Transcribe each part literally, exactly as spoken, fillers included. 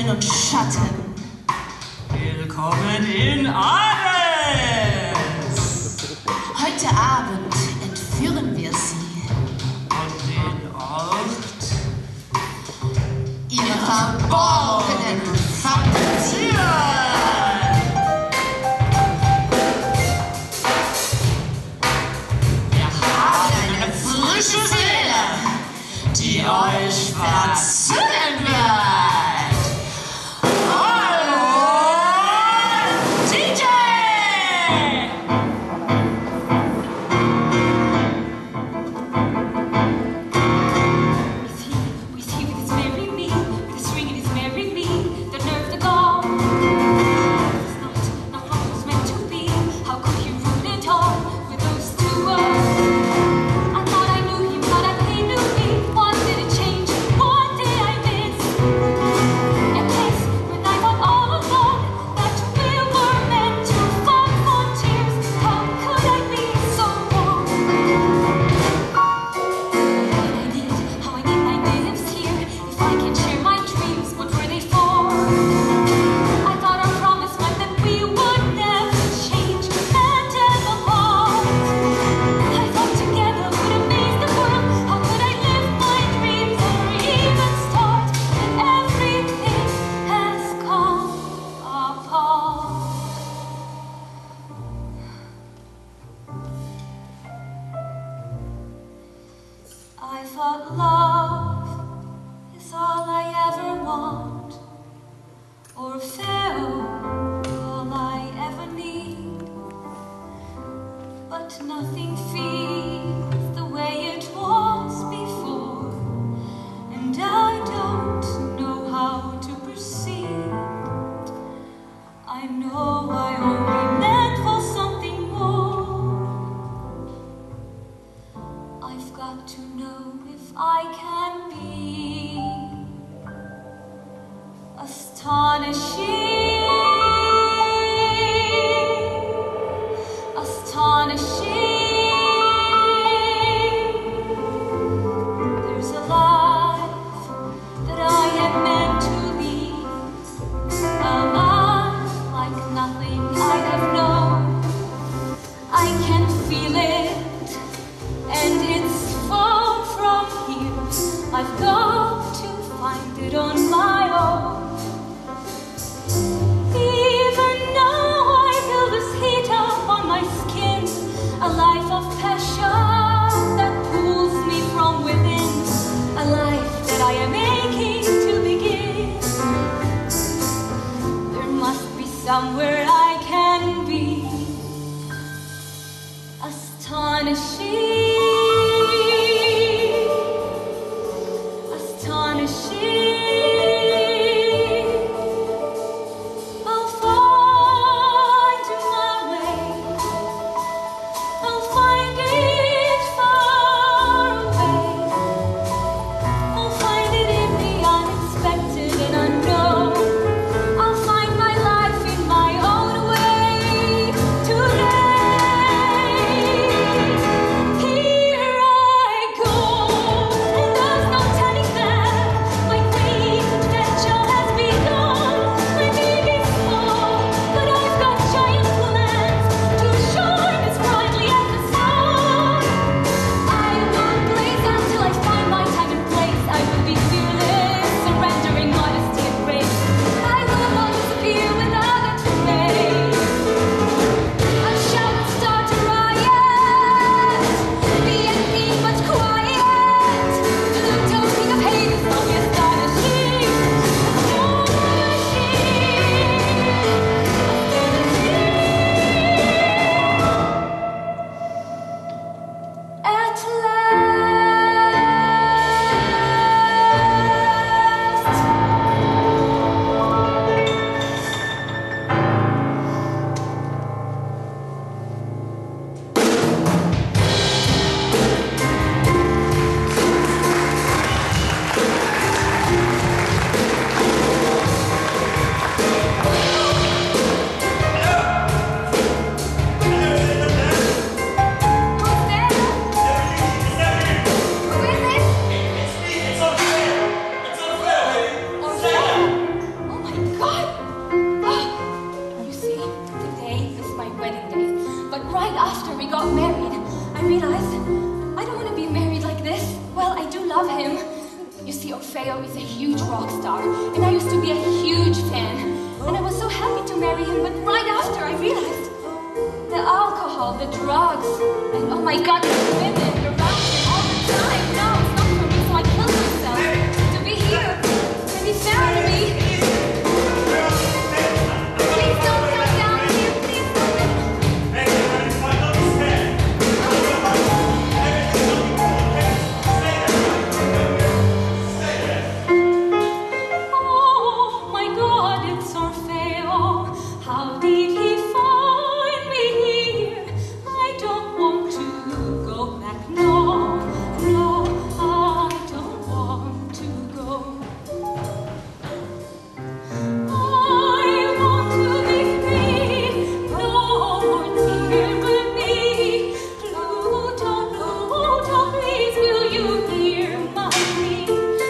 Schein und Schatten. Willkommen in Ares! Heute Abend entführen wir sie. Und den Ort? Ihre verborgenen Fantasien. Wir haben eine frische Seele, die euch verzögern wird. Hallo, D J! With you, with you, with this marry me, with this ring, it is marry me. The nerve to go. It's not, not how it was meant to be. How could he ruin it all with those two words? I thought I knew him, but I he knew me. What did it change? What did I miss? A place when I thought all along that we were meant to fall for tears. How could I be so wrong? And I need, how I need my lips here. If I can share my dreams, what were they for? I thought our promise meant that we would never change and ever part. I thought together would amaze the world. How could I live my dreams or even start? And everything has come apart. I thought love is all I ever want, or felt all I ever need, but nothing feels the way it was before, and I don't know how to proceed. I know I only meant for something more. I've got to know if I can be astonishing, astonishing. There's a life that I am meant to lead, a life like nothing I have known. I can feel it, and it's far from here. I've got to find it on my own. Even now I feel this heat up on my skin, a life of passion that pulls me from within, a life that I am aching to begin. There must be somewhere I can be astonishing, astonishing. love him. You see, Orfeo is a huge rock star, and I used to be a huge fan. And I was so happy to marry him, but right after I realized the alcohol, the drugs, and oh my God, the women around him all the time. No, it's not for me, so I killed myself to be here, and he found me. Please don't come down here, please don't. Oh my God, it's Orfeo. How did he find me here? I don't want to go back, no, no, I don't want to go. I want to be free, no more tyranny. Pluto, Pluto, please will you hear my plea?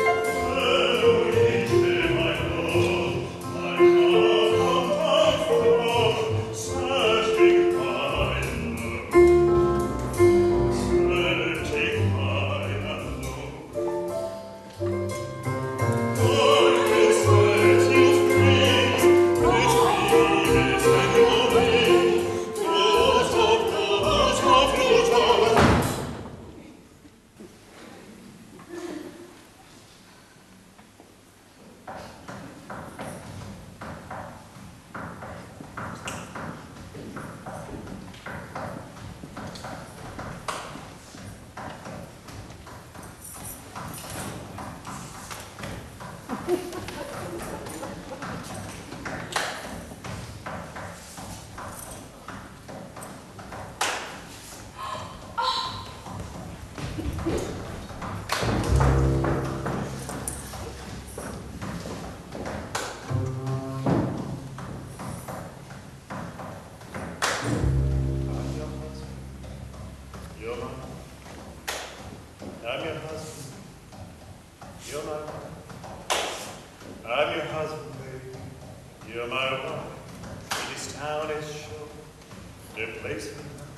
I'm your husband. You're my wife. I'm your husband, baby. You're my wife. This town is sure the place for love.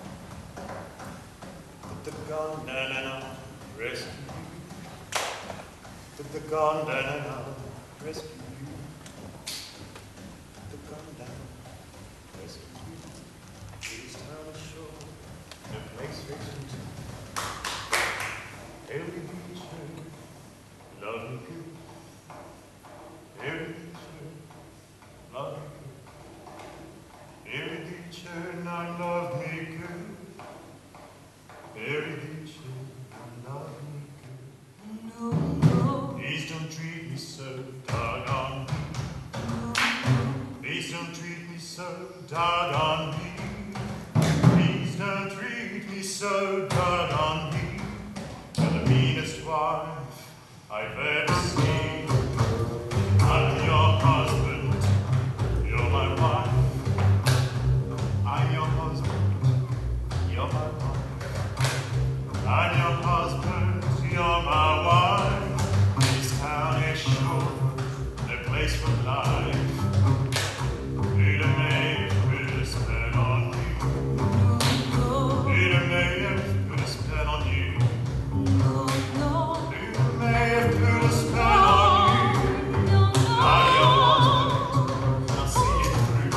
Put the gun down and I'll rescue you. Put the gun down and I'll rescue you. Put the gun down, rescue you. This town is sure the place for love. Every teacher, love me good. Every teacher, love me good. Every teacher, not love me good. Every teacher, not love me good. No, no, Please don't treat me so doggone me. Please don't treat me so doggone me. Please don't treat me so doggone me. You're the meanest wife I've ever seen. I'm your husband, you're my wife. I'm your husband, you're my wife. I'm your husband, you're my wife. This town is sure the place for life. Peter May put a spell on you. Peter May put a spell on you. no, no, Peter May put a spell on you. no, I'm your no. husband, I'll see it through.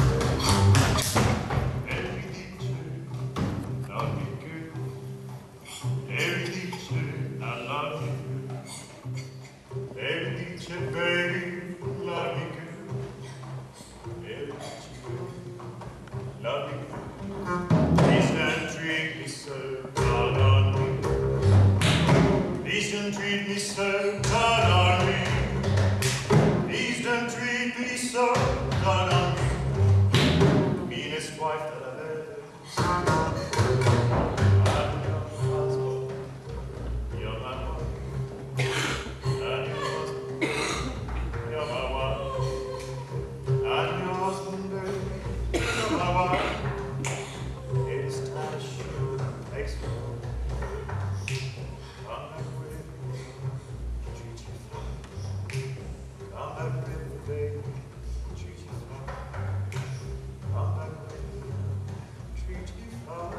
Every teacher, love me good. Every teacher, I love you good. Every teacher, baby, love me good. Every teacher, love me good. Please don't treat me so doggone me. Please don't treat me so doggone me. Please don't treat me so doggone me. Meanest wife that I've ever seen. I'm your husband, you're my wife. I'm your husband, you're my wife. I'm your husband, baby, you're my wife. It's time to show makes me love. Come back with me, treat you fine. Come back with me, baby, treat you fine. Come back with me, treat you fine.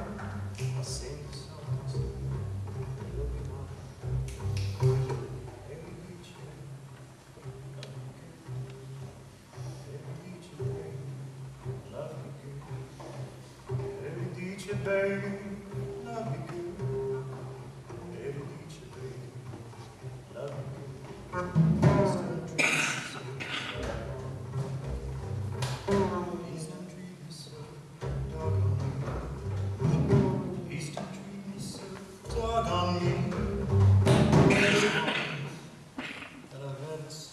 baby, love me good. Every teacher, baby, love me good. He's not treating me so doggone me. He's not treating me so doggone me. That I've ever seen.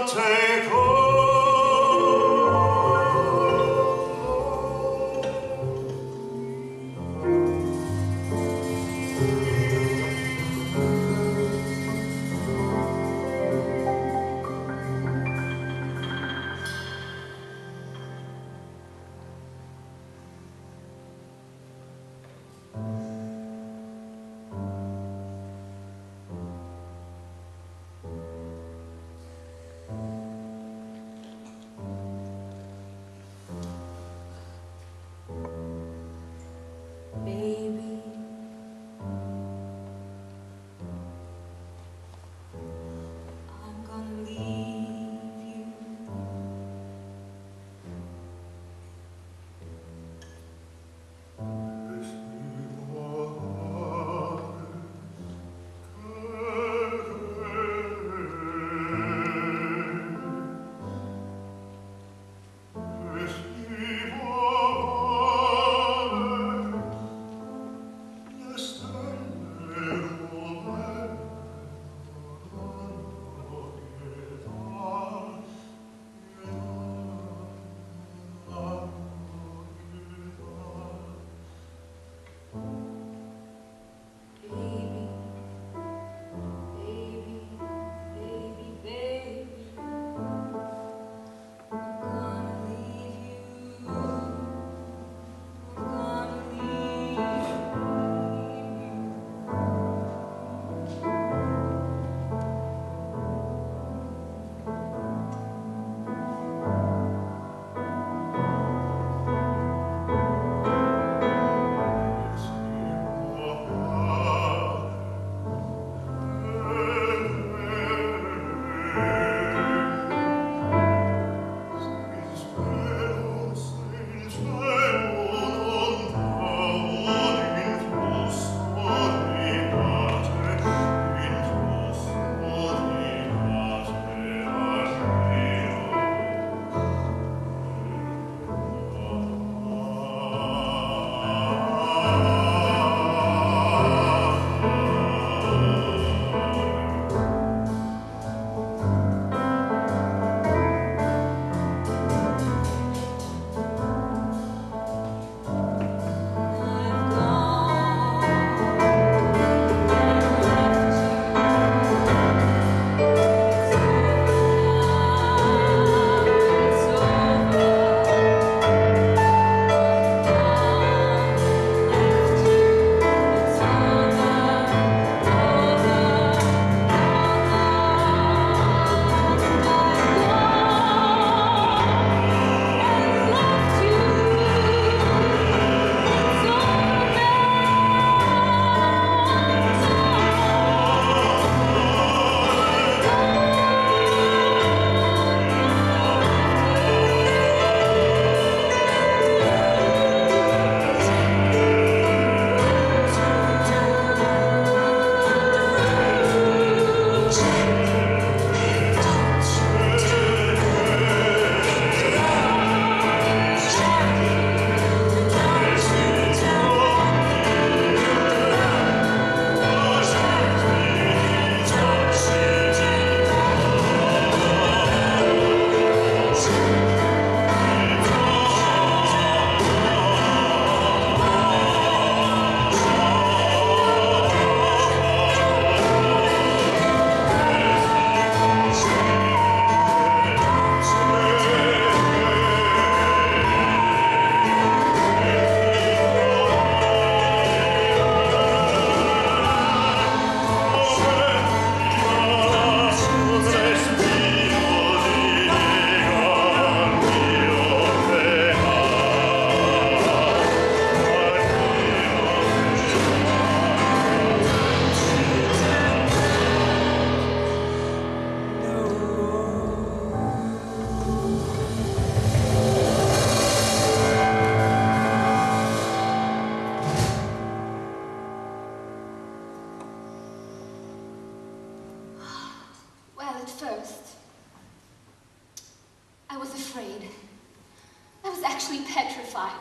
actually petrified.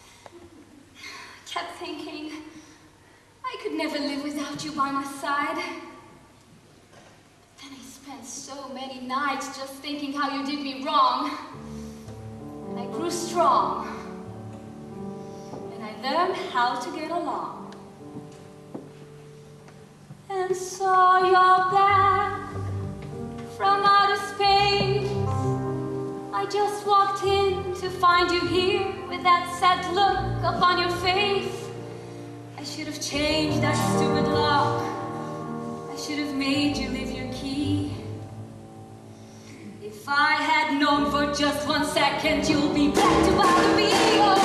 Kept thinking, I could never live without you by my side. Then I spent so many nights just thinking how you did me wrong. And I grew strong. And I learned how to get along. And saw your back from outer space. I just walked in to find you here with that sad look upon your face. I should have changed that stupid lock. I should have made you leave your key. If I had known for just one second you'll be back to bother me. Oh.